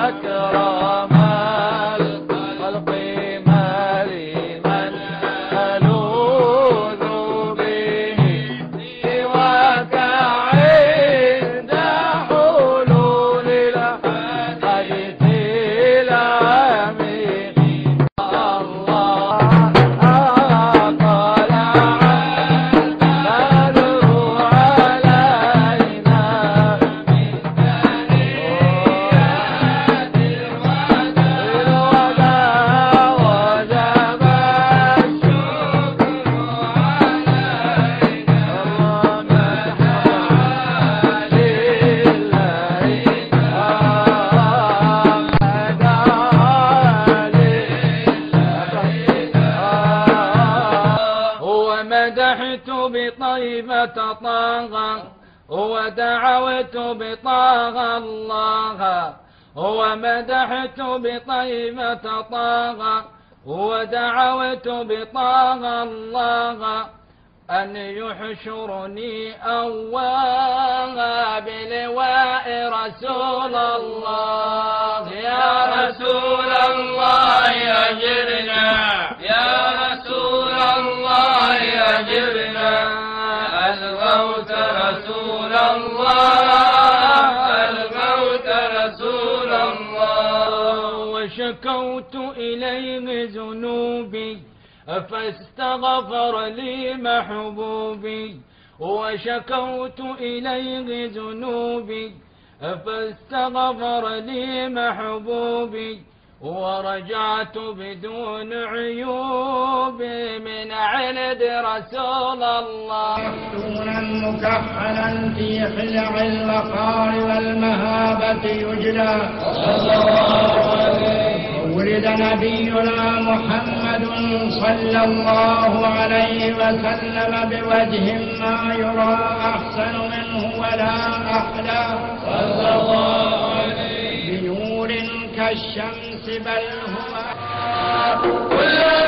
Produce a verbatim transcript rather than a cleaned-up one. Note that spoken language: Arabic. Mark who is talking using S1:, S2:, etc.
S1: أكرم الخلق مريما ألوذ به سواك عند حلول الحديث العميق. الله مدحت بطيبة طه ودعوت بطه الله، ومدحت بطيبة طه ودعوت بطه الله، أن يحشرني أواه بلواء رسول الله. يا رسول الله أجرنا، يا رسول الله أجرنا، الغوث رسول الله، الغوث رسول الله. وشكوت إليه ذنوبي فاستغفر لي محبوبي، وشكوت إليه ذنوبي فاستغفر لي محبوبي، ورجعت بدون عيوب من عند رسول الله.
S2: مفتونا مكحلا في خلع الوقار والمهابة يجلى، ولد نبينا محمد صلى الله عليه وسلم بوجه ما يرى أحسن منه ولا أحلى، صلى الله عليه، بنور كالشمس بل هو